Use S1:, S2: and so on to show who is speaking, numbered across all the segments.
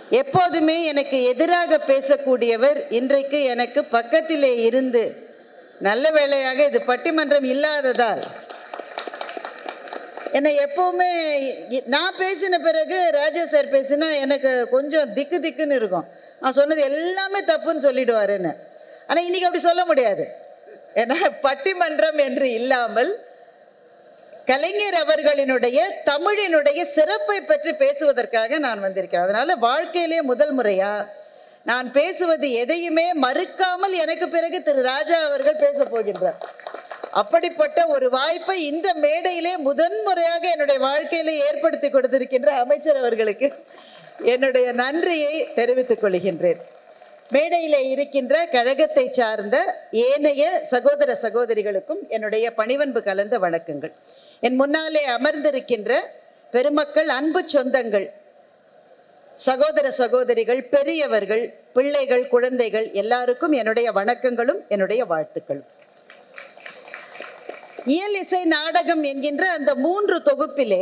S1: எப்போதுமே எனக்கு எதிராக பேசக்கூடியவர் இன்றைக்கு எனக்கு பக்கத்திலே இருந்து, நல்ல வேளையாக இது பட்டிமன்றம் இல்லாததால் என்னை எப்போவுமே நான் பேசின பிறகு ராஜா சார் பேசினா எனக்கு கொஞ்சம் திக்கு திக்குன்னு இருக்கும். நான் சொன்னது எல்லாமே தப்புன்னு சொல்லிடுவாருன்னு. ஆனால் இன்றைக்கி அப்படி சொல்ல முடியாது. ஏன்னா பட்டிமன்றம் என்று இல்லாமல் கலைஞர் அவர்களினுடைய தமிழினுடைய சிறப்பை பற்றி பேசுவதற்காக நான் வந்திருக்கிறேன். அதனால் வாழ்க்கையிலே முதல் முறையாக நான் பேசுவது எதையுமே மறுக்காமல் எனக்கு பிறகு திரு ராஜா அவர்கள் பேச போகின்றார். அப்படிப்பட்ட ஒரு வாய்ப்பை இந்த மேடையிலே முதன்முறையாக என்னுடைய வாழ்க்கையிலே ஏற்படுத்தி கொடுத்திருக்கின்ற அமைச்சர் அவர்களுக்கு என்னுடைய நன்றியை தெரிவித்துக் கொள்கின்றேன். மேடையிலே இருக்கின்ற கழகத்தை சார்ந்த ஏனைய சகோதர சகோதரிகளுக்கும் என்னுடைய பணிவன்பு கலந்த வணக்கங்கள். என் முன்னாலே அமர்ந்திருக்கின்ற பெருமக்கள், அன்பு சொந்தங்கள், சகோதர சகோதரிகள், பெரியவர்கள், பிள்ளைகள், குழந்தைகள் எல்லாருக்கும் என்னுடைய வணக்கங்களும் என்னுடைய வாழ்த்துக்களும். இயல் இசை நாடகம் என்கின்ற அந்த 3 தொகுப்பிலே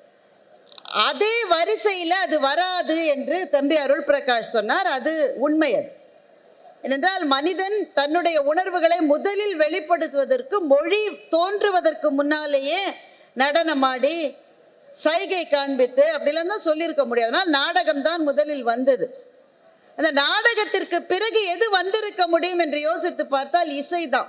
S1: அதே வரிசையில் அது வராது என்று தம்பி அருள் பிரகாஷ் சொன்னார். அது உண்மை. அது ஏனென்றால் மனிதன் தன்னுடைய உணர்வுகளை முதலில் வெளிப்படுத்துவதற்கு மொழி தோன்றுவதற்கு முன்னாலேயே நடனமாடி சைகை காண்பித்து அப்படிலாம் தான் சொல்லியிருக்க முடியாது. அதனால் நாடகம்தான் முதலில் வந்தது. அந்த நாடகத்திற்கு பிறகு எது வந்திருக்க முடியும் என்று யோசித்து பார்த்தால் இசைதான்.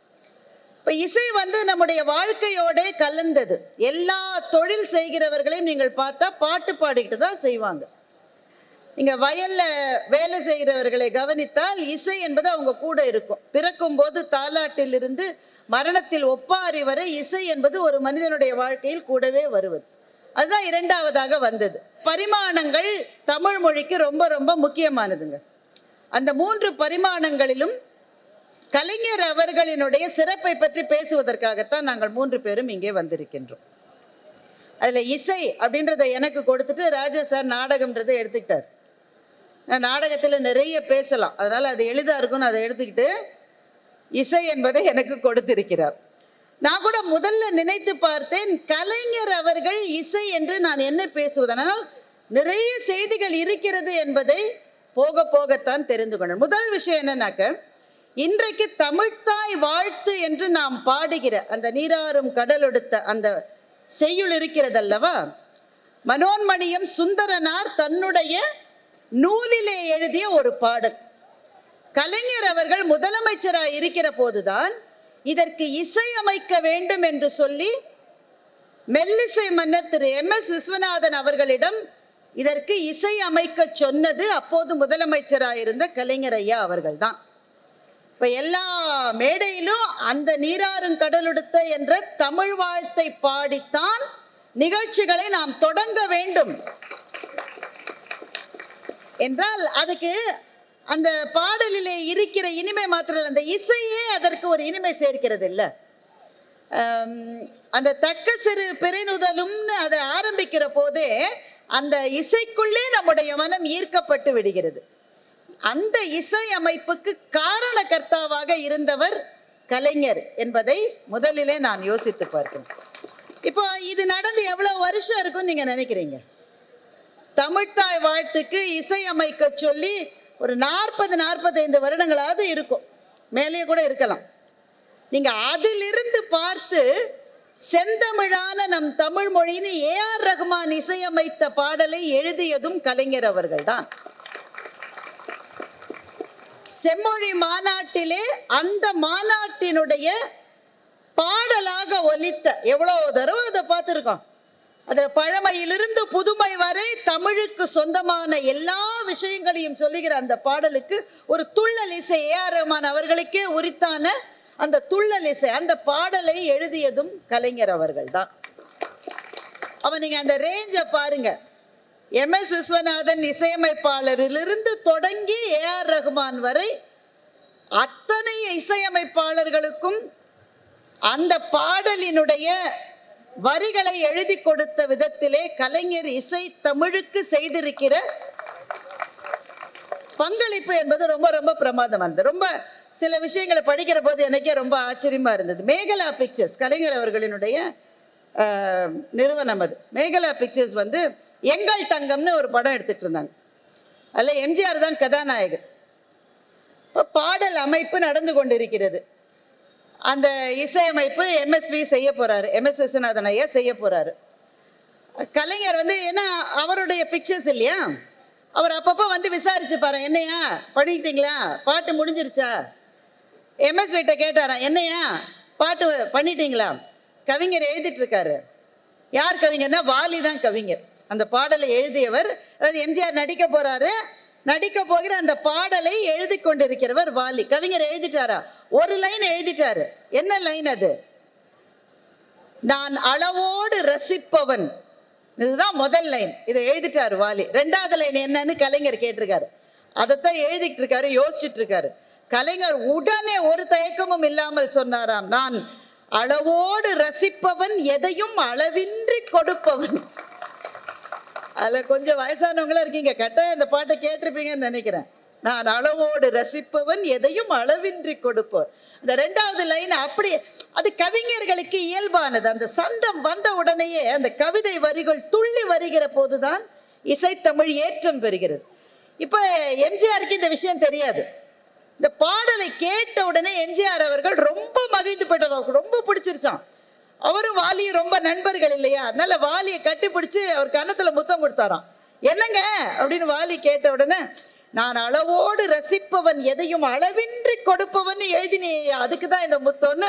S1: இப்போ இசை நம்முடைய வாழ்க்கையோட கலந்தது. எல்லா தொழில் செய்கிறவர்களையும் நீங்கள் பார்த்தா பாட்டு பாடிக்கிட்டு தான் செய்வாங்க. நீங்கள் வயலில் வேலை செய்கிறவர்களை கவனித்தால் இசை என்பது அவங்க கூட இருக்கும். பிறக்கும் போது தாலாட்டிலிருந்து மரணத்தில் ஒப்பாரி வரை இசை என்பது ஒரு மனிதனுடைய வாழ்க்கையில் கூடவே வருவது. அதுதான் இரண்டாவதாக வந்தது. பரிமாணங்கள் தமிழ் மொழிக்கு ரொம்ப ரொம்ப முக்கியமானதுங்க. அந்த 3 பரிமாணங்களிலும் கலைஞர் அவர்களினுடைய சிறப்பை பற்றி பேசுவதற்காகத்தான் நாங்கள் 3 பேரும் இங்கே வந்திருக்கின்றோம். அதில் இசை அப்படின்றத எனக்கு கொடுத்துட்டு ராஜா சார் நாடகம்ன்றதை எடுத்துக்கிட்டார். நான் நாடகத்தில் நிறைய பேசலாம், அதனால் அது எளிதாக இருக்கும்னு அதை எடுத்துக்கிட்டு இசை என்பதை எனக்கு கொடுத்திருக்கிறார். நான் கூட முதல்ல நினைத்து பார்த்தேன், கலைஞர் அவர்கள் இசை என்று நான் என்ன பேசுவது. ஆனால் நிறைய செய்திகள் இருக்கிறது என்பதை போக போகத்தான் தெரிந்து கொண்டேன். முதல் விஷயம் என்னன்னாக்க, இன்றைக்கு தமிழ்த்தாய் வாழ்த்து என்று நாம் பாடுகிற அந்த நீராறும் கடலொடுத்த அந்த செய்யுள் இருக்கிறதல்லவா, மனோன்மணியம் சுந்தரனார் தன்னுடைய நூலிலே எழுதிய ஒரு பாடல். கலைஞர் அவர்கள் முதலமைச்சராக இருக்கிற போதுதான் இதற்கு இசை அமைக்க வேண்டும் என்று சொல்லி மெல்லிசை மன்னர் திரு MS விஸ்வநாதன் அவர்களிடம் இதற்கு இசை அமைக்க சொன்னது அப்போது முதலமைச்சராக இருந்த கலைஞர் ஐயா அவர்கள் தான். இப்போ எல்லா மேடையிலும் அந்த நீராறும் கடலொடுத்த என்ற தமிழ் வாழ்த்தை பாடித்தான் நிகழ்ச்சிகளை நாம் தொடங்க வேண்டும் என்றால் அதுக்கு அந்த பாடலிலே இருக்கிற இனிமை மாத்திரம், அந்த இசையே அதற்கு ஒரு இனிமை சேர்க்கிறது இல்லை. அந்த தக்க சிறு பெருநுதலும்னு அதை ஆரம்பிக்கிற போதே அந்த இசைக்குள்ளே நம்முடைய மனம் ஈர்க்கப்பட்டு விடுகிறது. அந்த இசை அமைப்புக்கு காரணகர்த்தாவாக இருந்தவர் கலைஞர் என்பதை முதலிலே நான் யோசித்து பார்க்கிறேன். இப்போ இது நடந்து எவ்வளவு வருஷம் இருக்குன்னு நீங்க நினைக்கிறீங்க? தமிழ்த்தாய் வாழ்த்துக்கு இசை அமைக்க சொல்லி ஒரு 40-45 வருடங்களாவது இருக்கும், மேலேயே கூட இருக்கலாம். நீங்க அதிலிருந்து பார்த்து செந்தமிழான நம் தமிழ் மொழின்னு AR ரஹ்மான் இசையமைத்த பாடலை எழுதியதும் கலைஞர் அவர்கள் தான். செம்மொழி மாநாட்டிலே அந்த மாநாட்டினுடைய பாடலாக ஒலித்த எவ்வளோ தடவை அதை பார்த்துருக்கோம். அதில் பழமையிலிருந்து புதுமை வரை தமிழுக்கு சொந்தமான எல்லா விஷயங்களையும் சொல்லுகிற அந்த பாடலுக்கு ஒரு துள்ளல் இசை, AR ரஹ்மான் அவர்களுக்கே உரித்தான அந்த துள்ளல் இசை, அந்த பாடலை எழுதியதும் கலைஞர் அவர்கள் தான். அவன் நீங்க அந்த ரேஞ்சை பாருங்க. MS விஸ்வநாதன் இசையமைப்பாளரிலிருந்து தொடங்கி AR ரஹ்மான் வரை அத்தனை இசையமைப்பாளர்களுக்கும் அந்த பாடலினுடைய வரிகளை எழுதி கொடுத்த விதத்திலே கலைஞர் இசை தமிழுக்கு செய்திருக்கிற பங்களிப்பு என்பது ரொம்ப ரொம்ப பிரமாதமானது. ரொம்ப சில விஷயங்களை படிக்கிற போது எனக்கே ரொம்ப ஆச்சரியமா இருந்தது. மேகலா பிக்சர்ஸ் கலைஞர் அவர்களினுடைய நிறுவனம். அது மேகலா பிக்சர்ஸ் எங்கள் தங்கம்னு ஒரு படம் எடுத்துட்டு இருந்தாங்க. அதில் எம்ஜிஆர் தான் கதாநாயகர். இப்போ பாடல் அமைப்பு நடந்து கொண்டிருக்கிறது. அந்த இசையமைப்பு எம்எஸ்வி செய்ய போகிறாரு, எம்எஸ் விஸ்வநாதன் ஐயா செய்ய போகிறாரு. கலைஞர் வந்து ஏன்னா அவருடைய பிக்சர்ஸ் இல்லையா, அவர் அப்பப்போ வந்து விசாரிச்சு பாரு, என்னையா பண்ணிக்கிட்டீங்களா, பாட்டு முடிஞ்சிருச்சா. எம்எஸ் வீட்டை கேட்டாராம், என்னையா பாட்டு பண்ணிட்டீங்களா. கவிஞர் எழுதிட்டு இருக்காரு. யார் கவிஞர்னா வாலி தான் கவிஞர். அந்த பாடலை எழுதியவர், அதாவது எம்ஜிஆர் நடிக்க போறாரு, நடிக்க போகிற அந்த பாடலை எழுதி கொண்டிருக்கிறவர் வாலி. கவிஞர் எழுதிட்டாரா, ஒரு லைன் எழுதிட்டாரு. என்ன லைன் அது? நான் அளவோடு ரசிப்பவன், இதுதான் முதல் லைன். இதை எழுதிட்டாரு வாலி. ரெண்டாவது லைன் என்னன்னு கலைஞர் கேட்டிருக்காரு. அதைத்தான் எழுதிட்டு இருக்காரு, யோசிச்சுட்டு இருக்காரு. கலைஞர் உடனே ஒரு தயக்கமும் இல்லாமல் சொன்னாராம், நான் அளவோடு ரசிப்பவன், எதையும் அளவின்றி கொடுப்பவன். அதில் கொஞ்சம் வயசானவங்களா இருக்கீங்க, கட்டாயம் இந்த பாட்டை கேட்டிருப்பீங்கன்னு நினைக்கிறேன். நான் அளவோடு ரசிப்பவன், எதையும் அளவின்றி கொடுப்பவன். இந்த ரெண்டாவது லைன் அப்படி, அது கவிஞர்களுக்கு இயல்பானது. அந்த சந்தம் வந்த உடனேயே அந்த கவிதை வரிகள் துள்ளி வருகிற போதுதான் இசைத்தமிழ் ஏற்றம் பெறுகிறது. இப்போ எம்ஜிஆருக்கு இந்த விஷயம் தெரியாது. இந்த பாடலை கேட்ட உடனே எம்ஜிஆர் அவர்கள் ரொம்ப மகிழ்ந்து போயிட்டார். அவருக்கு ரொம்ப பிடிச்சிருச்சான். அவரும் வாலியும் ரொம்ப நண்பர்கள் இல்லையா, அதனால வாலியை கட்டி பிடிச்சி அவர் கன்னத்துல முத்தம் கொடுத்தாராம். என்னங்க அப்படின்னு வாலி கேட்ட உடனே, நான் அளவோடு ரசிப்பவன், எதையும் அளவின்றி கொடுப்பவன் எழுதினே, அதுக்கு தான் இந்த முத்தம்னு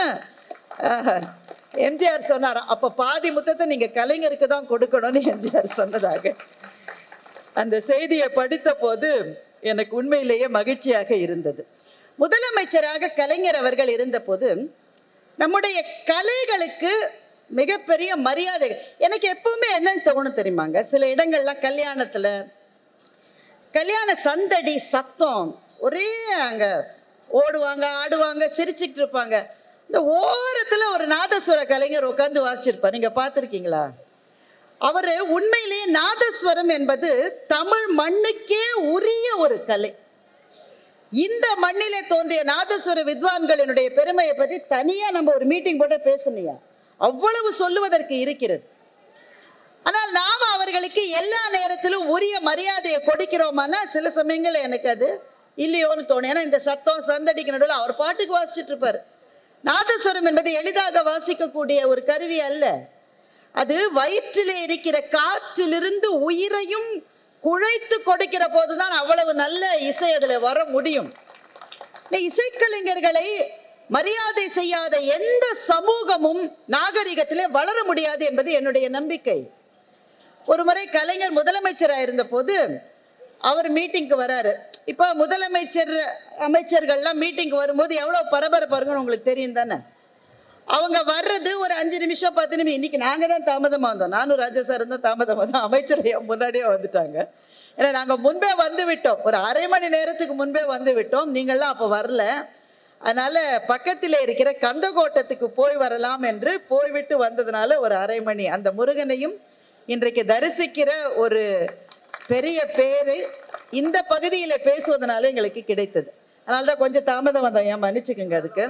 S1: எம்ஜிஆர் சொன்னாராம். அப்போ பாதி முத்தத்தை நீங்க கலைஞருக்கு தான் கொடுக்கணும்னு எம்ஜிஆர் சொன்னதாக அந்த செய்தியை படித்த போது எனக்கு உண்மையிலேயே மகிழ்ச்சியாக இருந்தது. முதலமைச்சராக கலைஞர் அவர்கள் இருந்தபோது நம்முடைய கலைகளுக்கு மிகப்பெரிய மரியாதை. எனக்கு எப்பவுமே என்னன்னு தோணும் தெரியுமாங்க, சில இடங்கள்லாம் கல்யாணத்துல கல்யாண சந்தடி சத்தம் ஒரே, அங்க ஓடுவாங்க ஆடுவாங்க சிரிச்சுக்கிட்டு இருப்பாங்க. இந்த ஓரத்துல ஒரு நாதஸ்வர கலைஞர் உட்காந்து வாசிச்சிருப்பார். நீங்க பார்த்துருக்கீங்களா? அவரு உண்மையிலேயே நாதஸ்வரம் என்பது தமிழ் மண்ணுக்கே உரிய ஒரு கலை. இந்த மண்ணிலே தோன்றிய நாதஸ்வர வித்வான்களினுடைய பெருமையை பற்றி தனியா நம்ம ஒரு மீட்டிங் போட்டு பேசலையா, அவ்வளவு சொல்லுவதற்கு இருக்கிறது. ஆனால் நாம அவர்களுக்கு எல்லா நேரத்திலும் உரிய மரியாதையை கொடுக்கிறோமானா சில சமயங்கள் எனக்கு அது இல்லையோன்னு தோணும். ஏன்னா இந்த சத்தம் சந்தடிக்கு நடுவில் அவர் பாட்டுக்கு வாசிச்சுட்டு இருப்பாரு. நாதஸ்வரம் என்பது எளிதாக வாசிக்கக்கூடிய ஒரு கருவி அல்ல. அது வயிற்றிலே இருக்கிற காற்றிலிருந்து உயிரையும் குழைத்து கொடுக்கிற போதுதான் அவ்வளவு நல்ல இசை அதுல வர முடியும். இசைக்கலைஞர்களை மரியாதை செய்யாத எந்த சமூகமும் நாகரிகத்திலே வளர முடியாது என்பது என்னுடைய நம்பிக்கை. ஒரு முறை கலைஞர் முதலமைச்சராக இருந்த போது அவர் மீட்டிங்க்கு வராரு. இப்போ அமைச்சர்கள்லாம் மீட்டிங்க்கு வரும்போது எவ்வளவு பரபரப்பாருங்கன்னு உங்களுக்கு தெரியும் தானே. அவங்க வர்றது ஒரு 5 நிமிஷம் 10 நிமிஷம். இன்னைக்கு நாங்கள் தான் தாமதமாக வந்தோம், நானும் ராஜா சார் தான் தாமதமாக தான், அமைச்சர் முன்னாடியே வந்துட்டாங்க. ஏன்னா நாங்கள் முன்பே வந்து விட்டோம், ஒரு அரை மணி நேரத்துக்கு முன்பே வந்து விட்டோம். நீங்கள்லாம் அப்போ வரல. அதனால பக்கத்தில் இருக்கிற கந்தகோட்டத்துக்கு போய் வரலாம் என்று போய்விட்டு வந்ததுனால ஒரு அரை மணி அந்த முருகனையும் இன்றைக்கு தரிசிக்கிற ஒரு பெரிய பேரு இந்த பகுதியில் பேசுவதனால எங்களுக்கு கிடைத்தது. அதனால தான் கொஞ்சம் தாமதம் வந்தோம், ஏன் மன்னிச்சுக்குங்க அதுக்கு.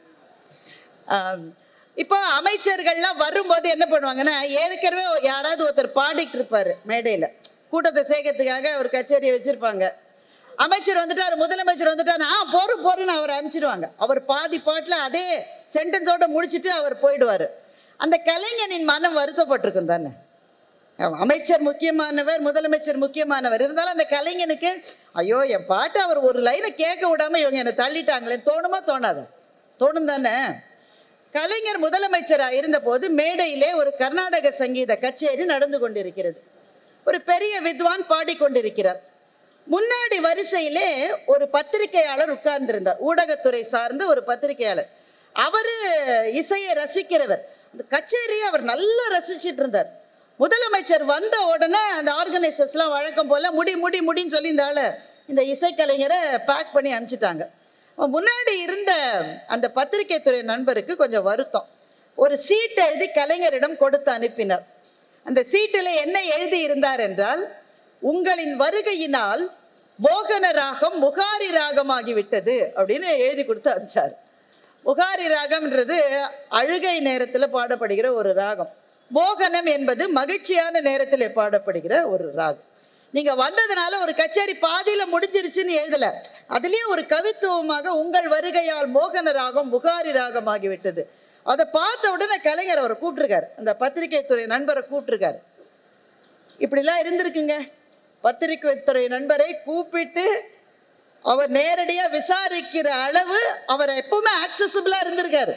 S1: இப்போ அமைச்சர்கள்லாம் வரும்போது என்ன பண்ணுவாங்கன்னா, ஏற்கனவே யாராவது ஒருத்தர் பாடிட்டு இருப்பாரு மேடையில், கூட்டத்தை சேர்க்கறதுக்காக ஒரு கச்சேரியை வச்சிருப்பாங்க. அமைச்சர் வந்துட்டார், முதலமைச்சர் வந்துட்டார், போறோன்னு அவர் அனுப்பிச்சிடுவாங்க. அவர் பாதி பாட்டில் அதே சென்டென்ஸோட முடிச்சுட்டு அவர் போயிடுவார். அந்த கலைஞனின் மனம் வருத்தப்பட்டிருக்கும் தானே. அமைச்சர் முக்கியமானவர், முதலமைச்சர் முக்கியமானவர் இருந்தாலும் அந்த கலைஞனுக்கு ஐயோ என் பாட்டு அவர் ஒரு லைனை கேட்க விடாம இவங்க என்னை தள்ளிட்டாங்களேன்னு தோணுமா தோணாத? தோணும் தானே. கலைஞர் முதலமைச்சராக இருந்த போது மேடையிலே ஒரு கர்நாடக சங்கீத கச்சேரி நடந்து கொண்டிருக்கிறது. ஒரு பெரிய வித்வான் பாடிக்கொண்டிருக்கிறார். முன்னாடி வரிசையிலே ஒரு பத்திரிகையாளர் உட்கார்ந்திருந்தார், ஊடகத்துறை சார்ந்த ஒரு பத்திரிகையாளர். அவரு இசையை ரசிக்கிறவர். அந்த கச்சேரியை அவர் நல்லா ரசிச்சிட்டு இருந்தார். முதலமைச்சர் வந்த உடனே அந்த ஆர்கனைசர்ஸ்லாம் வழக்கம் போல முடின்னு சொல்லி இந்த இசைக்கலைஞரை பேக் பண்ணி அனுப்பிச்சிட்டாங்க. முன்னாடி இருந்த அந்த பத்திரிகை துறை நண்பருக்கு கொஞ்சம் வருத்தம். ஒரு சீட் எழுதி கலைஞரிடம் கொடுத்து அனுப்பினார். அந்த சீட்டில் என்ன எழுதி இருந்தார் என்றால், உங்களின் வருகையினால் மோகன ராகம் முகாரி ராகமாகிவிட்டது அப்படின்னு எழுதி கொடுத்து அனுப்பிச்சார். முகாரி ராகம்ன்றது அழுகை நேரத்தில் பாடப்படுகிற ஒரு ராகம். மோகனம் என்பது மகிழ்ச்சியான நேரத்தில் பாடப்படுகிற ஒரு ராகம். நீங்க வந்ததுனால ஒரு கச்சேரி பாதியில முடிஞ்சிருச்சுன்னு எழுதல, அதுலயே ஒரு கவித்துவமாக உங்கள் வருகையால் மோகன ராகம் முகாரி ராகம் ஆகிவிட்டது. அதை பார்த்த உடனே கலைஞர் அவரை கூப்பிட்டுருக்காரு, அந்த பத்திரிகை துறை நண்பரை கூப்பிட்டுருக்காரு. இப்படிலாம் இருந்திருக்குங்க. பத்திரிகை துறை நண்பரை கூப்பிட்டு அவர் நேரடியா விசாரிக்கிற அளவு அவர் எப்பவுமே ஆக்சசிபிளா இருந்திருக்காரு.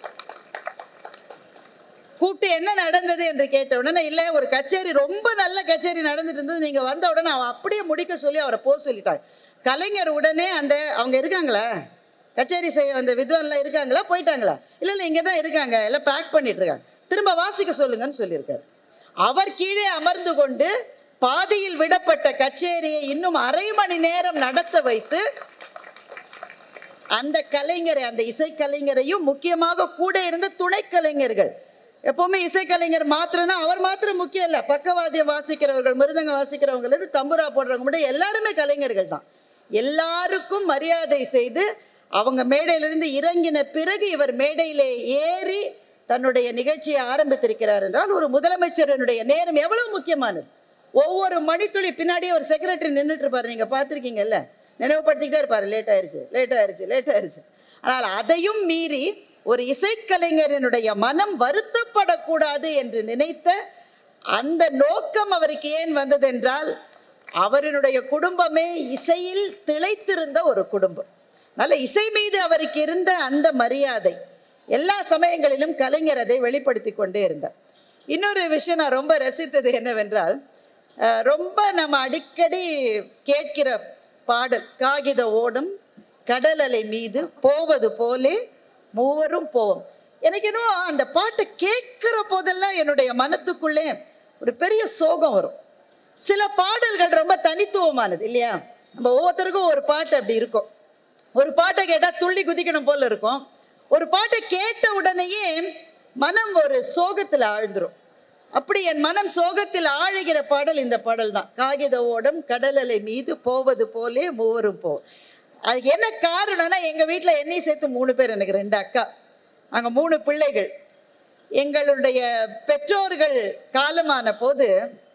S1: கூப்பிட்டு என்ன நடந்தது என்று கேட்ட உடனே, இல்லை ஒரு கச்சேரி ரொம்ப நல்ல கச்சேரி நடந்துட்டு இருந்தது, நீங்க வந்த உடனே அவன் அப்படியே முடிக்க சொல்லி அவரை போக சொல்லிட்டாங்க. கலைஞர் உடனே அந்த அவங்க இருக்காங்களா கச்சேரி செய்ய வந்த வித்வான்லாம் இருக்காங்களா, போயிட்டாங்களா, இல்லை இல்லை இங்கே தான் இருக்காங்க, எல்லாம் பேக் பண்ணிட்டு இருக்காங்க, திரும்ப வாசிக்க சொல்லுங்கன்னு சொல்லியிருக்காரு. அவர் கீழே அமர்ந்து கொண்டு பாதியில் விடப்பட்ட கச்சேரியை இன்னும் அரை மணி நேரம் நடத்த வைத்து அந்த கலைஞரை, அந்த இசைக்கலைஞரையும் முக்கியமாக கூட இருந்த துணை கலைஞர்கள், எப்பவுமே இசைக்கலைஞர் மாத்திரம்னா அவர் மாத்திரம் முக்கியம் இல்லை, பக்கவாத்தியம் வாசிக்கிறவர்கள், மிருதங்க வாசிக்கிறவங்க, தம்புரா போடுறவங்க மட்டும் எல்லாருமே கலைஞர்கள் தான். எல்லாருக்கும் மரியாதை செய்து அவங்க மேடையிலிருந்து இறங்கின பிறகு இவர் மேடையிலே ஏறி தன்னுடைய நிகழ்ச்சியை ஆரம்பித்திருக்கிறார் என்றால் ஒரு முதலமைச்சரனுடைய நேரம் எவ்வளவு முக்கியமானது. ஒவ்வொரு மணித்துளி பின்னாடியே ஒரு செக்ரட்டரி நின்றுட்டு இருப்பாரு, நீங்க பார்த்துருக்கீங்கல்ல, நினைவுபடுத்திக்கிட்டே இருப்பாரு, லேட் ஆயிடுச்சு லேட் ஆயிடுச்சு லேட் ஆயிடுச்சு. ஆனால் அதையும் மீறி ஒரு இசைக்கலைஞரினுடைய மனம் வருத்தப்படக்கூடாது என்று நினைத்த அந்த நோக்கம் அவருக்கு ஏன் வந்தது என்றால், அவருடைய குடும்பமே இசையில் திளைத்திருந்த ஒரு குடும்பம். நல்ல இசை மீது அவருக்கு இருந்த அந்த மரியாதை எல்லா சமயங்களிலும் கலைஞர் அதை வெளிப்படுத்தி கொண்டே இருந்தார். இன்னொரு விஷயம் நான் ரொம்ப ரசித்தது என்னவென்றால், ரொம்ப நம்ம அடிக்கடி கேட்கிற பாடல், காகித ஓடும் கடல் அலை மீது போவது போலே மூவரும் போவோம். எனக்கு என்னவோ அந்த பாட்டை கேட்கிற போதெல்லாம் என்னுடைய மனத்துக்குள்ளே ஒரு பெரிய சோகம் வரும். சில பாடல்கள் ரொம்ப தனித்துவமானது இல்லையா, நம்ம ஒவ்வொருத்தருக்கும் ஒரு பாட்டு அப்படி இருக்கும். ஒரு பாட்டை கேட்டால் துள்ளி குதிக்கணும் போல இருக்கும், ஒரு பாட்டை கேட்ட உடனேயே மனம் ஒரு சோகத்தில் ஆழ்ந்துரும். அப்படி என் மனம் சோகத்தில் ஆழுகிற பாடல் இந்த பாடல் தான், காகித ஓடம் கடல் அலை மீது போவது போலே மூவரும் போவோம். அதுக்கு என்ன காரணம்னா, எங்கள் வீட்டில் என்னையும் சேர்த்து 3 பேர், எனக்கு 2 அக்கா, நாங்கள் 3 பிள்ளைகள். எங்களுடைய பெற்றோர்கள் காலமான போது,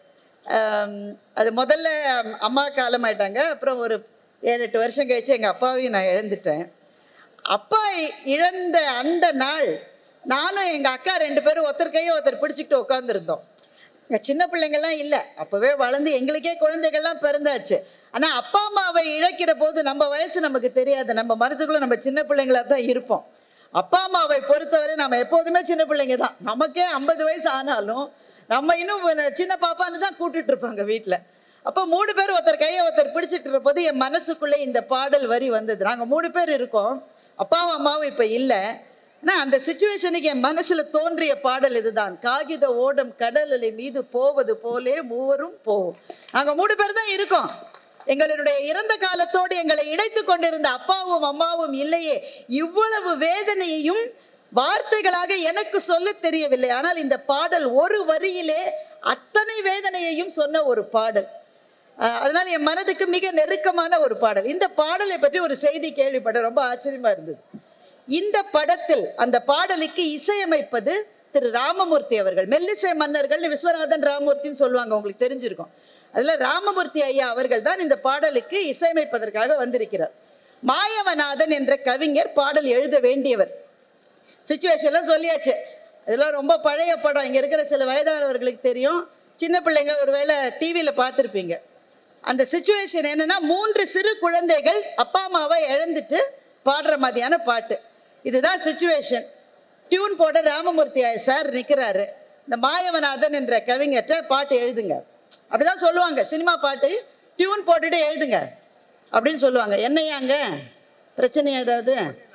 S1: அது முதல்ல அம்மா காலமாயிட்டாங்க, அப்புறம் ஒரு 7-8 வருஷம் கழிச்சு எங்கள் அப்பாவையும் நான் இழந்துட்டேன். அப்பா இழந்த அந்த நாள் நானும் எங்கள் அக்கா 2 பேரும் ஒருத்தர் கையை ஒருத்தர் பிடிச்சிக்கிட்டு உட்காந்துருந்தோம். எங்கள் சின்ன பிள்ளைங்கள்லாம் இல்லை, அப்போவே வளர்ந்து எங்களுக்கே குழந்தைகள்லாம் பிறந்தாச்சு. ஆனால் அப்பா அம்மாவை இழக்கிற போது நம்ம வயசு நமக்கு தெரியாது, நம்ம மனசுக்குள்ளே நம்ம சின்ன பிள்ளைங்களாக தான் இருப்போம். அப்பா அம்மாவை பொறுத்தவரை நம்ம எப்போதுமே சின்ன பிள்ளைங்க தான். நமக்கே 50 வயசு ஆனாலும் நம்ம இன்னும் சின்ன பாப்பான்னு தான் கூட்டிட்டு இருப்பாங்க வீட்டில். அப்போ 3 பேர் ஒருத்தர் கையை ஒருத்தர் பிடிச்சிட்டு இருப்போது என் மனசுக்குள்ளே இந்த பாடல் வரி வந்தது. நாங்கள் 3 பேர் இருக்கோம், அப்பாவும் அம்மாவும் இப்போ இல்லை. ஆனால் அந்த சிச்சுவேஷனுக்கு என் மனசில் தோன்றிய பாடல் இதுதான், காகித ஓடம் கடல் அலை மீது போவது போலே மூவரும் போவோம். நாங்கள் 3 பேர் தான் இருக்கோம். எங்களுடைய இறந்த காலத்தோடு எங்களை இணைத்து கொண்டிருந்த அப்பாவும் அம்மாவும் இல்லையே. இவ்வளவு வேதனையையும் வார்த்தைகளாக எனக்கு சொல்ல தெரியவில்லை. ஆனால் இந்த பாடல் ஒரு வரியிலே அத்தனை வேதனையையும் சொன்ன ஒரு பாடல். அதனால என் மனதுக்கு மிக நெருக்கமான ஒரு பாடல். இந்த பாடலை பற்றி ஒரு செய்தி கேள்விப்பட்ட ரொம்ப ஆச்சரியமா இருந்தது. இந்த படத்தில் அந்த பாடலுக்கு இசையமைப்பது திரு ராமமூர்த்தி அவர்கள். மெல்லிசை மன்னர்கள் விஸ்வநாதன் ராமமூர்த்தின்னு சொல்லுவாங்க, உங்களுக்கு தெரிஞ்சிருக்கும். அதுல ராமமூர்த்தி ஐயா அவர்கள் தான் இந்த பாடலுக்கு இசையமைப்பதற்காக வந்திருக்கிறார். மாயவநாதன் என்ற கவிஞர் பாடல் எழுத வேண்டியவர். சிச்சுவேஷன்லாம் சொல்லியாச்சு, இதெல்லாம் ரொம்ப பழைய படம், இங்கே இருக்கிற சில வயதானவர்களுக்கு தெரியும், சின்ன பிள்ளைங்க ஒருவேளை டிவியில் பார்த்துருப்பீங்க. அந்த சிச்சுவேஷன் என்னன்னா, 3 சிறு குழந்தைகள் அப்பா அம்மாவை இழந்துட்டு பாடுற மாதிரியான பாட்டு. இதுதான் சிச்சுவேஷன். டியூன் போட ராமமூர்த்தி சார் நிற்கிறாரு. இந்த மாயவநாதன் என்ற கவிஞர்கிட்ட பாட்டு எழுதுங்க அப்படிதான் சொல்லுவாங்க. சினிமா பாட்டு டியூன் போட்டுட்டு எழுதுங்க அப்படின்னு சொல்லுவாங்க. என்னையாங்க பிரச்சனை ஏதாவது?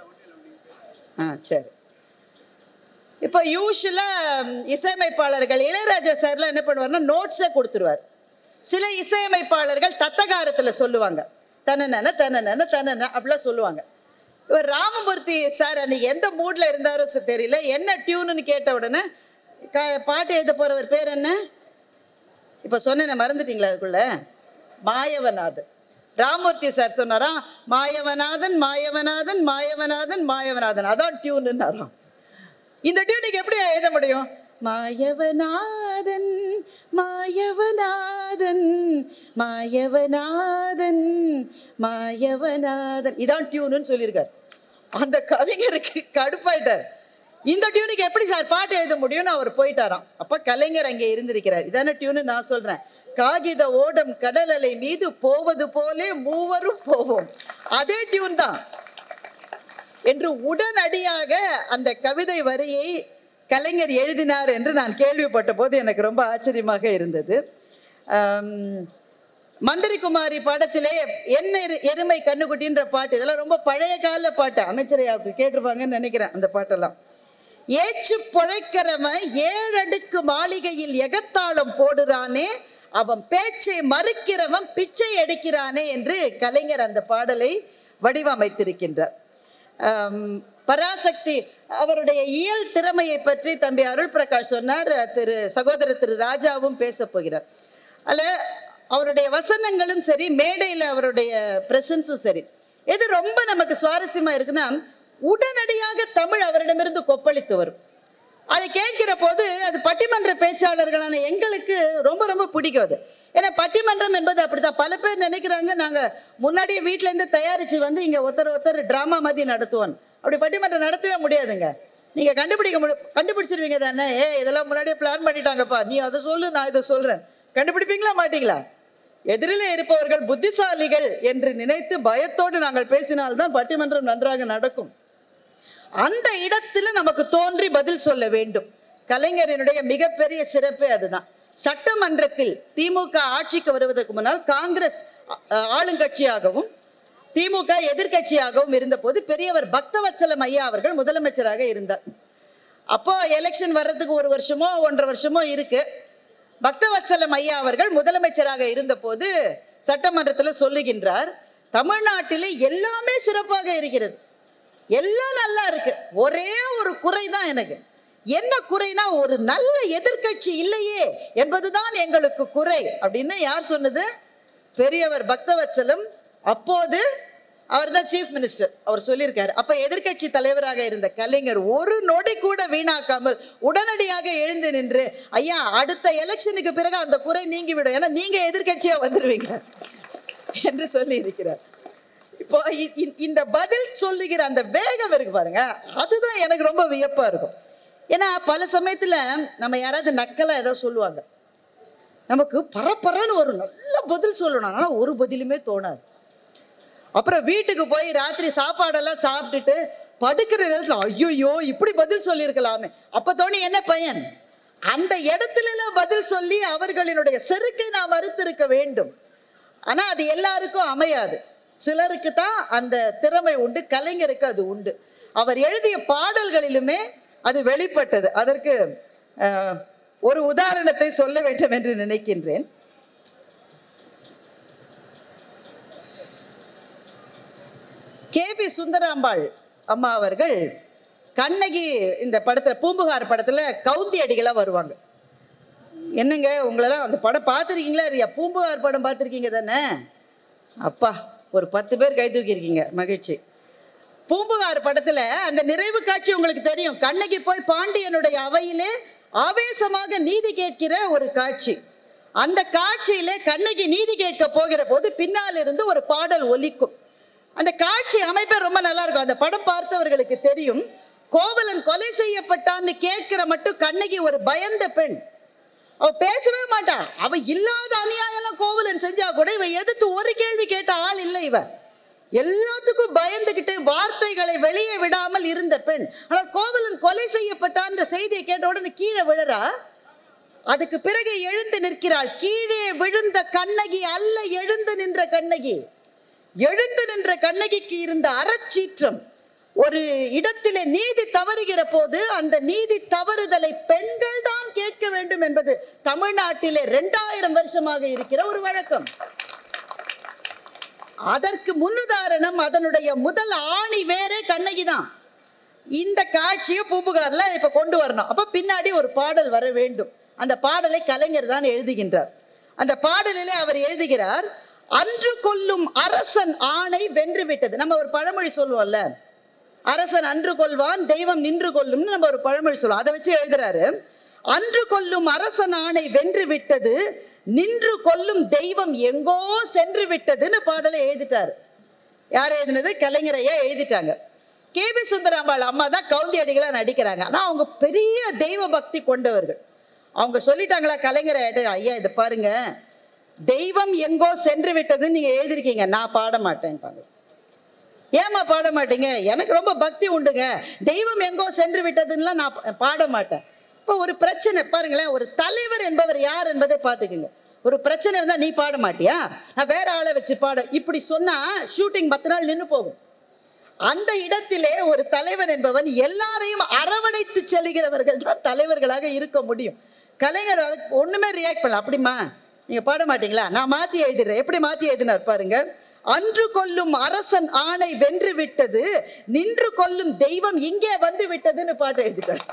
S1: சரி. இப்போ யூஸ்வலாக இசையமைப்பாளர்கள் இளையராஜா சார்லாம் என்ன பண்ணுவார்னா நோட்ஸை கொடுத்துருவார். சில இசையமைப்பாளர்கள் தத்தகாரத்தில் சொல்லுவாங்க, தன்னன தன்னன தன்னன அப்படிலாம் சொல்லுவாங்க. இவர் ராமமூர்த்தி சார் அன்னைக்கு எந்த மூடில் இருந்தாரோ தெரியல, என்ன டியூனுன்னு கேட்ட உடனே பாட்டு எழுத போகிறவர் பேர் என்ன இப்போ சொன்னேன், மறந்துட்டீங்களா? அதுக்குள்ள மாயவநாதன். ராமமூர்த்தி சார் சொன்னாரா, மாயவநாதன் மாயவநாதன் மாயவநாதன் மாயவநாதன், அதான் டியூனுன்னாராம். இந்த டியூனுக்கு எப்படி எழுத முடியும்? மாயவநாதன் மாயவநாதன் மாயவநாதன் மாயவநாதன் மாயவநாதன். இதான் டியூன்னு சொல்லியிருக்கார். அந்த கவிஞருக்கு கடுப்பாயிட்டார். இந்த டியூனுக்கு எப்படி சார் பாட்டு எழுத முடியும்னு அவர் போயிட்டாராம். அப்ப கலைஞர் அங்கே இருந்திருக்கிறார். இதான டியூனு நான் சொல்றேன். காகித ஓடம் கடல் அலை மீது போவது போலே மூவரும் போவோம், அதே டியூன் தான் என்று உடனடியாக அந்த கவிதை வரியை கலைஞர் எழுதினார் என்று நான் கேள்விப்பட்ட போது எனக்கு ரொம்ப ஆச்சரியமாக இருந்தது. மந்திரி குமாரி பாடத்திலே என்ன எருமை கண்ணுக்குட்டின்ற பாட்டு, இதெல்லாம் ரொம்ப பழைய கால பாட்டு. அமைச்சரையாவுக்கு கேட்டிருப்பாங்கன்னு நினைக்கிறேன் அந்த பாட்டெல்லாம். ஏச்சு பொழைக்கிறவன் 7 அடுக்கு மாளிகையில் எகத்தாளம் போடுறானே, அவன் பேச்சை மறுக்கிறவன் பிச்சை எடுக்கிறானே என்று கலைஞர் அந்த பாடலை வடிவமைத்திருக்கின்றார். பராசக்தி அவருடைய இயல் திறமையை பற்றி தம்பி அருள் பிரகாஷ் சொன்னார். சகோதரர் திரு ராஜாவும் பேச போகிறார். அவருடைய வசனங்களும் சரி, மேடையில் அவருடைய பிரசன்ஸும் சரி, எது ரொம்ப நமக்கு சுவாரஸ்யமா இருக்குன்னா, உடனடியாக தமிழ் அவரிடமிருந்து கொப்பளித்து வரும். அதை கேட்கிற போது அது பட்டிமன்ற பேச்சாளர்களான எங்களுக்கு ரொம்ப ரொம்ப பிடிக்கும் அது. ஏன்னா பட்டிமன்றம் என்பது அப்படித்தான். பல பேர் நினைக்கிறாங்க நாங்கள் முன்னாடியே வீட்டில இருந்து தயாரிச்சு வந்து இங்கே ஒருத்தர் டிராமா மாதிரி நடத்துவோம். அப்படி பட்டிமன்றம் நடத்தவே முடியாதுங்க. நீங்கள் கண்டுபிடிச்சிருவீங்க தானே. இதெல்லாம் முன்னாடியே பிளான் பண்ணிட்டாங்கப்பா, நீ அதை சொல்லு நான் இதை சொல்கிறேன், கண்டுபிடிப்பீங்களா மாட்டீங்களா? எதிரிலே இருப்பவர்கள் புத்திசாலிகள் என்று நினைத்து பயத்தோடு நாங்கள் பேசினால்தான் பட்டிமன்றம் நன்றாக நடக்கும். அந்த இடத்துல நமக்கு தோன்றி பதில் சொல்ல வேண்டும். கலைஞரினுடைய மிகப்பெரிய சிறப்பே அதுதான். சட்டமன்றத்தில் திமுக ஆட்சிக்கு வருவதற்கு முன்னால் காங்கிரஸ் ஆளுங்கட்சியாகவும் திமுக எதிர்கட்சியாகவும் இருந்த போது பெரியவர் பக்தவத்சலம் ஐயா அவர்கள் முதலமைச்சராக இருந்தார். அப்போ எலெக்ஷன் வர்றதுக்கு 1 வருஷமோ 1.5 வருஷமோ இருக்கு. பக்தவத்சலம் ஐயா அவர்கள் முதலமைச்சராக இருந்த போது சட்டமன்றத்தில் சொல்லுகின்றார், தமிழ்நாட்டிலே எல்லாமே சிறப்பாக இருக்கிறது, எல்லாம் நல்லா இருக்கு, ஒரே ஒரு குறை தான் எனக்கு. என்ன குறைனா, ஒரு நல்ல எதிர்கட்சி இல்லையே என்பதுதான் எங்களுக்கு குறை அப்படின்னு யார் சொன்னது? பெரியவர் பக்தவத்சலம். அப்போது அவர் தான் சீஃப் மினிஸ்டர். அவர் சொல்லியிருக்காரு. அப்ப எதிர்கட்சி தலைவராக இருந்த கலைஞர் ஒரு நொடி கூட வீணாக்காமல் உடனடியாக எழுந்து நின்று, ஐயா அடுத்த எலெக்ஷனுக்கு பிறகு அந்த குறை நீங்கிவிடும், ஏன்னா நீங்க எதிர்கட்சியா வந்துருவீங்க என்று சொல்லி இருக்கிறார். இப்போ இந்த பதில் சொல்லுகிற அந்த வேகம் இருக்கு பாருங்க, அதுதான் எனக்கு ரொம்ப வியப்பா இருக்கும். ஏன்னா பல சமயத்துல நம்ம யாராவது நக்கலா ஏதோ சொல்லுவாங்க, நமக்கு பரபரன்னு ஒரு நல்ல பதில் சொல்லணும், ஆனா ஒரு பதிலுமே தோணாது. அப்புறம் வீட்டுக்கு போய் ராத்திரி சாப்பாடெல்லாம் சாப்பிட்டுட்டு படுக்கிற நேரத்தில் ஐயோ இப்படி பதில் சொல்லியிருக்கலாமே, அப்ப தோணி என்ன பயன்? அந்த இடத்துல எல்லாம் பதில் சொல்லி அவர்களினுடைய செருக்கை நாம் மறுத்திருக்க வேண்டும். ஆனா அது எல்லாருக்கும் அமையாது. சிலருக்கு தான் அந்த திறமை உண்டு, கலைஞருக்கு அது உண்டு. அவர் எழுதிய பாடல்களிலுமே அது வெளிப்பட்டது. அதற்கு ஒரு உதாரணத்தை சொல்ல வேண்டும் என்று நினைக்கின்றேன். கேபி சுந்தராம்பாள் அம்மா அவர்கள் கண்ணகி இந்த படத்துல, பூம்புகார் படத்துல கவுந்தி அடிகளா வருவாங்க. என்னங்க உங்களெல்லாம் அந்த படம் பார்த்துருக்கீங்களா இல்லையா? பூம்புகார் படம் பார்த்துருக்கீங்க தானே? அப்பா ஒரு 10 பேர் கை தூக்கியிருக்கீங்க, மகிழ்ச்சி. பூம்புகார் படத்துல அந்த நிறைவு காட்சி உங்களுக்கு தெரியும். கண்ணகி போய் பாண்டியனுடைய அவையிலே ஆவேசமாக நீதி கேட்கிற ஒரு காட்சி. அந்த காட்சியிலே கண்ணகி நீதி கேட்க போகிற போது பின்னால் இருந்து ஒரு பாடல் ஒலிக்கும். அந்த காட்சி அமைப்பே ரொம்ப நல்லா இருக்கும். அந்த படம் பார்த்தவர்களுக்கு தெரியும். கோவலன் கொலை செய்யப்பட்டான்னு கேட்கிற மட்டும் கண்ணகி ஒரு பயந்த பெண், அவ பேசவே மாட்டா. அவ இல்லாத அநியாயம் கோவலன் செஞ்சா கூட இவ எதிர்த்து ஒரு கேள்வி கேட்ட ஆள் இல்லை. இவ எல்லாத்துக்கும் பயந்துகிட்டு வார்த்தைகளை வெளியே விடாமல் இருந்த பெண். ஆனால் கோவலன் கொலை செய்யப்பட்டான்ற செய்தியை கேட்ட உடனே கீழே விழறா. அதுக்கு பிறகு எழுந்து நிற்கிறாள். கீழே விழுந்த கண்ணகி அல்ல, எழுந்து நின்ற கண்ணகி. எழுந்து நின்ற கண்ணகிக்கு இருந்த அறச்சீற்றம். ஒரு இடத்திலே நீதி தவறுகிற போது அந்த நீதி தவறுதலை பெண்கள் தான் கேட்க வேண்டும் என்பது தமிழ்நாட்டிலே 2000 வருஷமாக இருக்கிற ஒரு வழக்கம். அதற்கு முன்னுதாரணம், அதனுடைய முதல் ஆணி வேறே கண்ணகி தான். இந்த காட்சியை பூம்புகார்ல இப்ப கொண்டு வரணும். அப்ப பின்னாடி ஒரு பாடல் வர வேண்டும். அந்த பாடலை கலைஞர் தான் எழுதுகின்றார். அந்த பாடலிலே அவர் எழுதுகிறார், அன்று கொல்லும் அரசன் ஆணை வென்று விட்டது. நம்ம ஒரு பழமொழி சொல்லுவோம்ல, அரசன் அன்று கொல்வான் தெய்வம் நின்று கொல்லும்னு நம்ம ஒரு பழமொழி சொல்லுவோம். அதை வச்சு எழுதுறாரு, அன்று கொல்லும் அரசன் ஆணை வென்று விட்டது, நின்று கொல்லும் தெய்வம் எங்கோ சென்று விட்டதுன்னு பாடலை எழுதிட்டாரு. யார் எழுதினது? கலைஞரையா எழுதிட்டாங்க. KB சுந்தராம்பாள் அம்மா தான் கவுந்தி அடிகளா நடிக்கிறாங்க. ஆனால் அவங்க பெரிய தெய்வ பக்தி கொண்டவர்கள். அவங்க சொல்லிட்டாங்களா கலைஞரை, ஐயா இதை பாருங்க, தெய்வம் எங்கோ சென்று விட்டதுன்னு நீங்க எழுதிருக்கீங்க, நான் பாட மாட்டேன்ட்டாங்க. ஏமா பாட மாட்டீங்க? எனக்கு ரொம்ப பக்தி உண்டுங்க, தெய்வம் எங்கோ சென்று விட்டதுன்னா நான் பாட மாட்டேன். இப்போ ஒரு பிரச்சனை பாருங்களேன், ஒரு தலைவர் என்பவர் யார் என்பதை பார்த்துக்குங்க. ஒரு பிரச்சனை இருந்தா நீ பாட மாட்டியா, நான் வேற ஆளை வச்சு பாட, இப்படி சொன்னா ஷூட்டிங் 10 நாள் நின்று போகும். அந்த இடத்திலே ஒரு தலைவர் என்பவன் எல்லாரையும் அரவணைத்து செல்கிறவர்கள் தான் தலைவர்களாக இருக்க முடியும். கலைஞர் அதுக்கு ஒண்ணுமே ரியாக்ட் பண்ணல. அப்படிமா நீங்க பாட மாட்டீங்களா, நான் மாத்தி எழுதுறேன். எப்படி மாத்தி எழுதினார் பாருங்க. அன்று கொல்லும் அரசன் ஆணை வென்று விட்டது, நின்று கொல்லும் தெய்வம் இங்கே வந்து விட்டதுன்னு பாட்டு எழுதிட்டார்.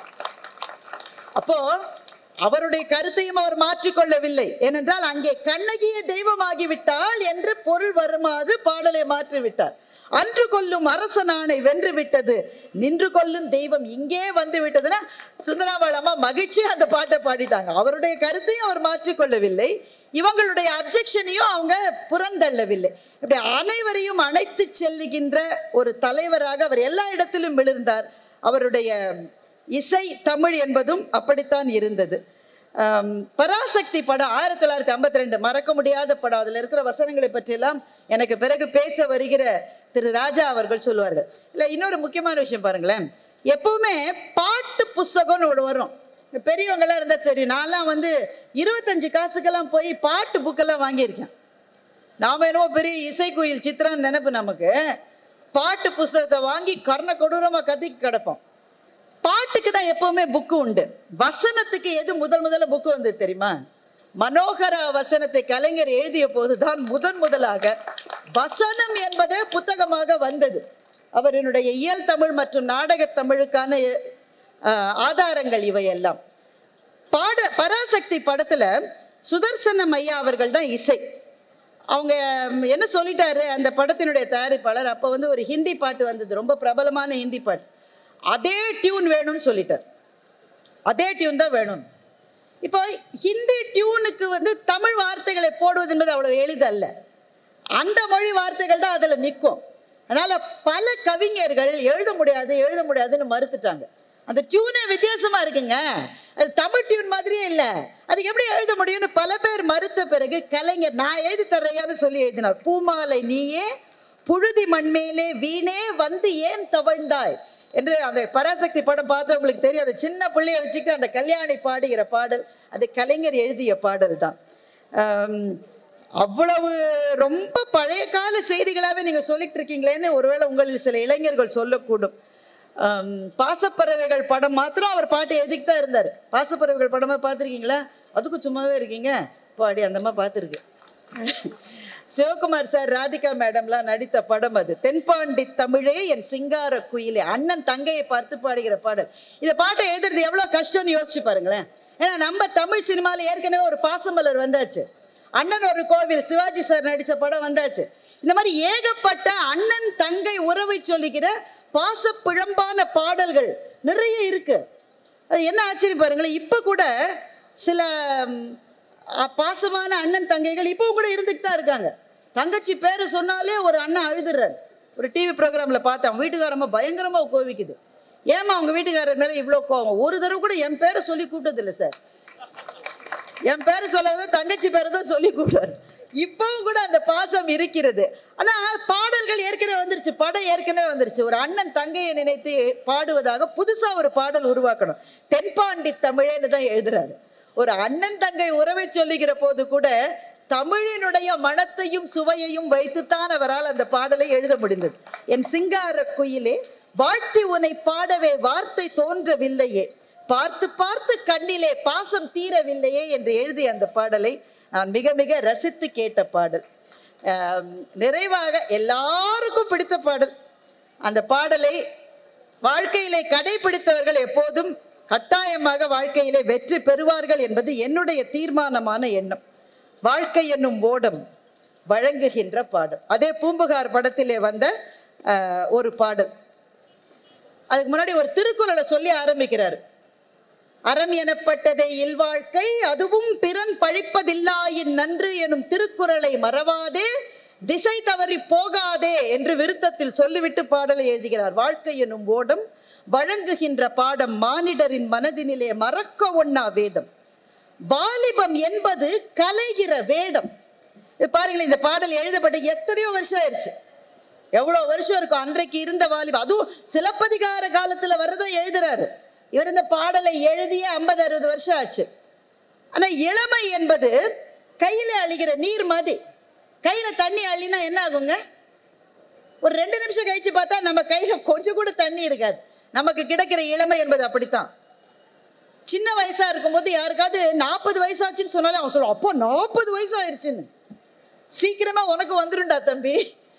S1: அப்போ அவருடைய கருத்தையும் அவர் மாற்றிக்கொள்ளவில்லை. ஏனென்றால் அங்கே கண்ணகியே தெய்வமாகிவிட்டாள் என்று பொருள் வருமாறு பாடலை மாற்றிவிட்டார். அன்று கொல்லும் அரசனானை வென்று விட்டது, நின்று கொல்லும் தெய்வம் இங்கே வந்து விட்டதுன்னா சுந்தராம்பாள் அம்மா மகிழ்ச்சி அந்த பாட்டை பாடிட்டாங்க. அவருடைய கருத்தையும் அவர் மாற்றிக்கொள்ளவில்லை, இவங்களுடைய அப்ஜெக்ஷனையும் அவங்க புறந்தள்ளவில்லை. இப்படி அனைவரையும் அணைத்து செல்லுகின்ற ஒரு தலைவராக அவர் எல்லா இடத்திலும் விழுந்தார். அவருடைய இசை தமிழ் என்பதும் அப்படித்தான் இருந்தது. பராசக்தி படம் 1952 மறக்க முடியாத படம். அதில் இருக்கிற வசனங்களை பற்றியெல்லாம் எனக்கு பிறகு பேச வருகிற திரு ராஜா அவர்கள் சொல்லுவார்கள். இல்லை, இன்னொரு முக்கியமான விஷயம் பாருங்களேன், எப்பவுமே பாட்டு புஸ்தகம்னு ஒன்று வரும். பெரியவங்களாம் இருந்தால் தெரியும். நான்லாம் 25 காசுக்கெல்லாம் போய் பாட்டு புக்கெல்லாம் வாங்கியிருக்கேன். நாம் என்னவோ பெரிய இசைக்குயில் சித்ரான்னு நினைப்பு. நமக்கு பாட்டு புஸ்தகத்தை வாங்கி கர்ண கொடூரமாக கத்திக்கு கிடப்போம். பாட்டுக்கு தான் எப்பவுமே புக்கு உண்டு. வசனத்துக்கு எது முதல்ல புக்கு வந்து தெரியுமா? மனோகரா வசனத்தை கலைஞர் எழுதிய போதுதான் முதலாக வசனம் என்பதே புத்தகமாக வந்தது. அவருடைய இயல் தமிழ் மற்றும் நாடக தமிழுக்கான ஆதாரங்கள் இவையெல்லாம். பராசக்தி படத்துல சுதர்சனம் ஐயா அவர்கள் தான் இசை. அவங்க என்ன சொல்லிட்டாரு, அந்த படத்தினுடைய தயாரிப்பாளர், அப்போ ஒரு ஹிந்தி பாட்டு வந்தது, ரொம்ப பிரபலமான ஹிந்தி பாட்டு, அதே டியூன் வேணும்னு சொல்லிட்டார். அதே டியூன் தான் வேணும். இப்போ ஹிந்தி டியூனுக்கு தமிழ் வார்த்தைகளை போடுவது என்பது அவ்வளவு எளிதல்ல. அந்த மொழி வார்த்தைகள் தான் அதில் நிற்கும். அதனால பல கவிஞர்கள் எழுத முடியாதுன்னு மறுத்துட்டாங்க. அந்த டியூனே வித்தியாசமா இருக்குங்க, அது தமிழ் டியூன் மாதிரியே இல்லை, அதுக்கு எப்படி எழுத முடியும்னு பல பேர் மறுத்த பிறகு கலைஞர் நான் எழுதி தர்றையான்னு சொல்லி எழுதினார். பூமாலை நீயே புழுதி மண்மேலே வீணே ஏன் தவழ்ந்தாய் என்று. அந்த பராசக்தி படம் பார்த்தவங்களுக்கு தெரியும். அந்த சின்ன பிள்ளைய வச்சுக்கிட்டு அந்த கல்யாணி பாடுகிற பாடல் அது கலைஞர் எழுதிய பாடல் தான். அவ்வளவு ரொம்ப பழைய கால செய்திகளாகவே நீங்கள் சொல்லிட்டு இருக்கீங்களேன்னு ஒருவேளை உங்களில் சில இளைஞர்கள் சொல்லக்கூடும். பாசப்பறவைகள் படம் மாத்திரம் அவர் பாட்டு எழுதிக்கிட்டு தான் இருந்தார். பாசப்பறவைகள் படமா பார்த்துருக்கீங்களா? அதுக்கும் சும்மாவே இருக்கீங்க பாடி அந்தமா பார்த்துருக்கு. சிவகுமார் சார் ராதிகா மேடம்லாம் நடித்த படம் அது. தென்பாண்டி தமிழே என் சிங்கார குயிலே, அண்ணன் தங்கையை பார்த்து பாடுகிற பாடல். இந்த பாட்டை எழுதுறது எவ்வளோ கஷ்டம்னு யோசிச்சு பாருங்களேன். ஏன்னா நம்ம தமிழ் சினிமாவில் ஏற்கனவே ஒரு பாசமலர் வந்தாச்சு, அண்ணன் ஒரு கோவில் சிவாஜி சார் நடித்த படம் வந்தாச்சு. இந்த மாதிரி ஏகப்பட்ட அண்ணன் தங்கை உறவை சொல்லிக்கிற பாசப்பிழம்பான பாடல்கள் நிறைய இருக்கு. அது என்ன ஆச்சரியம் பாருங்களேன், இப்போ கூட சில பாசமான அண்ணன் தங்கைகள் இப்பவும் கூட இருந்துட்டு தான் இருக்காங்க. தங்கச்சி பேரு சொன்னாலே ஒரு அண்ணன் அழுதுறாரு. ஒரு டிவி ப்ரோக்ராம்ல பார்த்தேன், வீட்டுக்காரம்மா பயங்கரமா கோவிக்குது. ஏமா அவங்க வீட்டுக்காரர் மேல இவ்வளோ கோவம்? ஒரு தடவை கூட என் பேரை சொல்லி கூப்பிட்டது இல்லை சார். என் பேரை சொல்லாத தங்கச்சி பேரை தான் சொல்லி கூப்பிடுவார். இப்பவும் கூட அந்த பாசம் இருக்கிறது. ஆனா பாடல்கள் ஏற்கனவே வந்துருச்சு, படம் ஏற்கனவே வந்துருச்சு. ஒரு அண்ணன் தங்கையை நினைத்து பாடுவதாக புதுசா ஒரு பாடல் உருவாக்கணும். தென்பாண்டி தமிழேன்னு தான் எழுதுறாரு. ஒரு அண்ணன் தங்கை உறவை சொல்லுகிற போது கூட தமிழினுடைய மனத்தையும் சுவையையும் வைத்துத்தான் அவரால் அந்த பாடலை எழுத முடிந்தது. என் சிங்கார குயிலே வாழ்த்தி உன்னை பாடவே வார்த்தை தோன்றவில்லையே, பார்த்து பார்த்து கண்ணிலே பாசம் தீரவில்லையே என்று எழுதிய அந்த பாடலை நான் மிக மிக ரசித்து கேட்ட பாடல். நிறைவாக எல்லாருக்கும் பிடித்த பாடல். அந்த பாடலை வாழ்க்கையிலே கடைபிடித்தவர்கள் எப்போதும் கட்டாயமாக வாழ்க்கையிலே வெற்றி பெறுவார்கள் என்பது என்னுடைய தீர்மானமான எண்ணம். வாழ்க்கை என்னும் ஓடம் வழங்குகின்ற பாடல். அதே பூம்புகார் படத்திலே வந்த ஒரு பாடல். அதுக்கு முன்னாடி ஒரு திருக்குறளை சொல்லி ஆரம்பிக்கிறார். அறம் எனப்பட்டதே இல்வாழ்க்கை, அதுவும் பிறன் பழிப்பதில்லாயின் நன்று எனும் திருக்குறளை மறவாதே, திசை தவறி போகாதே என்று விருத்தத்தில் சொல்லிவிட்டு பாடலை எழுதுகிறார். வாழ்க்கை எனும் ஓடம் வழங்குகின்ற பாடம் மானிடரின் மனதினிலே மறக்க ஒண்ணா வேதம். வாலிபம் என்பது கலைகிற வேடம். பாருங்களேன், இந்த பாடல் எழுதப்பட்ட எத்தனையோ வருஷம் ஆயிடுச்சு. எவ்வளவு வருஷம் இருக்கும் அன்றைக்கு இருந்த வாலிபம். அதுவும் சிலப்பதிகார காலத்துல வரத எழுதுறாரு இவர். இந்த பாடலை எழுதிய 50-60 வருஷம் ஆச்சு. ஆனா இளமை என்பது கையில அழிகிற நீர் மாதிரி. கையில தண்ணி அள்ளினா என்ன ஆகுங்க? ஒரு 2 நிமிஷம் கழிச்சு பார்த்தா நம்ம கையில கொஞ்சம் கூட தண்ணி இருக்காது. நமக்கு கிடைக்கிற இளமை என்பது அப்படித்தான். சின்ன வயசா இருக்கும்போது யாருக்காவது 40 வயசாச்சுன்னு சொன்னாலும் அவன் சொல்லுவான், அப்போ 40 வயசு ஆயிடுச்சுன்னு. சீக்கிரமா உனக்கு வந்துருண்டா தம்பி.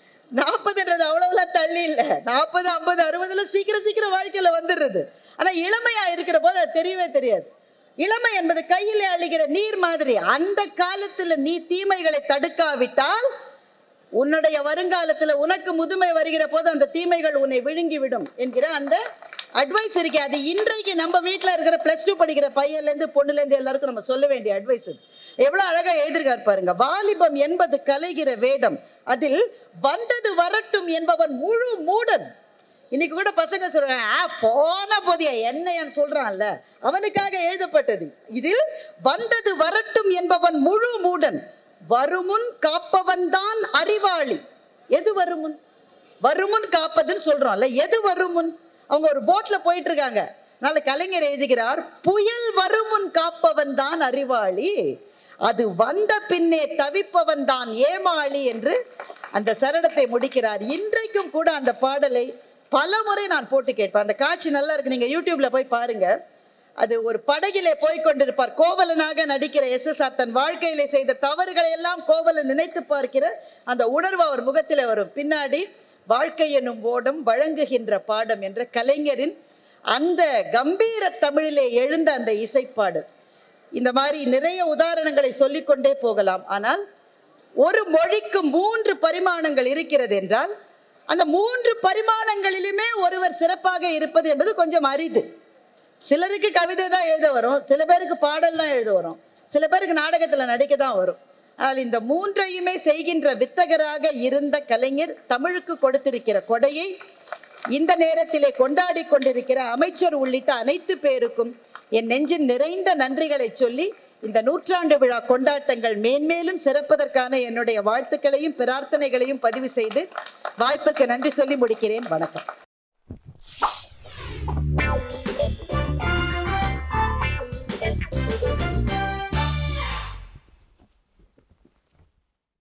S1: 40ன்றது அவ்வளவுலாம் தள்ளி இல்லை. 40, 50, 60 சீக்கிரம் வாழ்க்கையில வந்துடுறது. ஆனா இளமையா இருக்கிற போது அது தெரியவே தெரியாது. இளமை என்பது கையில் அழிகிற நீர் மாதிரி. அந்த காலத்துல நீ தீமைகளை தடுக்காவிட்டால் உன்னுடைய வருங்காலத்துல உனக்கு முதுமை வருகிற போது அந்த தீமைகள் உன்னை விழுங்கி விடும் என்கிற அந்த அட்வைஸ் இருக்கு. அது இன்றைக்கு நம்ம வீட்டில் இருக்கிற +2 படிக்கிற பையன்ல இருந்து பொண்ணுல இருந்து எல்லாருக்கும் நம்ம சொல்ல வேண்டிய அட்வைஸ். எவ்வளவு அழகா எழுதிருக்காரு பாருங்க. வாலிபம் என்பது கலைகிற வேடம், அதில் வந்தது வரட்டும் என்பவன் முழு மூடன். இன்னைக்கு கூட பசங்க சொல்றாங்க, போன போதிய என்னையான்னு சொல்றான்ல, அவனுக்காக எழுதப்பட்டது. இதில் வந்தது வரட்டும் என்பவன் முழு மூடன், வருமுன் காப்பவன் தான் அறிவாளி. எது வருமுன்? வருமுன் காப்பதுன்னு சொல்றோம்ல, எது வருமுன்? அவங்க ஒரு போட்ல போயிட்டு இருக்காங்க. நாளை கலைஞர் எழுதுகிறார், புயல் வருமுன் காப்பவன் தான் அறிவாளி, அது வந்த பின்னே தவிப்பவன் தான் ஏமாளி என்று அந்த சரணத்தை முடிக்கிறார். இன்றைக்கும் கூட அந்த பாடலை பல முறை நான் போட்டு கேட்பேன். அந்த காட்சி நல்லா இருக்கு, நீங்க யூடியூப்ல போய் பாருங்க. அது ஒரு படகிலே போய்கொண்டிருப்பார். கோவலனாக நடிக்கிற SSR தன் வாழ்க்கையிலே செய்த தவறுகளை எல்லாம் கோவலன் நினைத்து பார்க்கிற அந்த உணர்வு அவர் முகத்தில் வரும். பின்னாடி வாழ்க்கை எனும் ஓடம் வழங்குகின்ற பாடம் என்ற கலைஞரின் அந்த கம்பீர தமிழிலே எழுந்த அந்த இசைப்பாடு. இந்த மாதிரி நிறைய உதாரணங்களை சொல்லிக்கொண்டே போகலாம். ஆனால் ஒரு மொழிக்கு 3 பரிமாணங்கள் இருக்கிறது என்றால் அந்த 3 பரிமாணங்களிலுமே ஒருவர் சிறப்பாக இருப்பது என்பது கொஞ்சம் அரிது. சிலருக்கு கவிதை தான் எழுத வரும், சில பேருக்கு பாடல் தான் எழுத வரும், சில பேருக்கு நாடகத்துல நடிக்க தான் வரும். ஆனால் இந்த 3ஐயுமே செய்கின்ற வித்தகராக இருந்த கலைஞர் தமிழுக்கு கொடுத்திருக்கிற கொடையை இந்த நேரத்திலே கொண்டாடி கொண்டிருக்கிற அமைச்சர் உள்ளிட்ட அனைத்து பேருக்கும் என் நெஞ்சின் நிறைந்த நன்றிகளை சொல்லி இந்த 100ஆண்டு விழா கொண்டாட்டங்கள் மேன்மேலும் சிறப்பதற்கான என்னுடைய வாழ்த்துக்களையும் பிரார்த்தனைகளையும் பதிவு செய்து வாய்ப்புக்கு நன்றி சொல்லி முடிக்கிறேன். வணக்கம்.